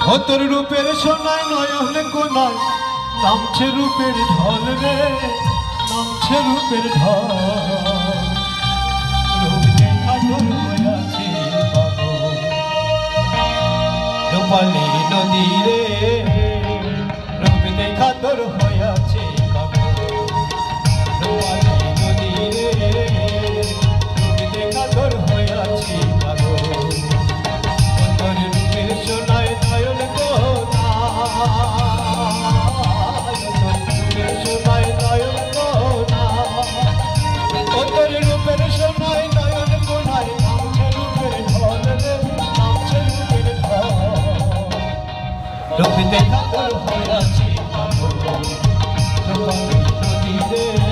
ও তোর রূপের সোনায় নয়ন কোনায় নামছে রূপের ঢল রে, নামছে রূপের ঢল। রূপ দেখা তোর হইয়াছে পাগল, রূপালী নদী রে, রূপ দেখা তোর হইয়াছে পাগল, রূপালী নদী রে, রূপ দেখা তোর হইয়াছে পাগল। তোর রূপের সোনায় নয়ন কোনায়, তোর রূপের সোনায় নয়ন কোনায়, ও তোর রূপের সোনায় নয়ন কোনায় নামছে রূপের ঢল রে, নামছে রূপের ঢল। রূপ দেখা তোর হইয়াছে পাগল, রূপালী নদী রে।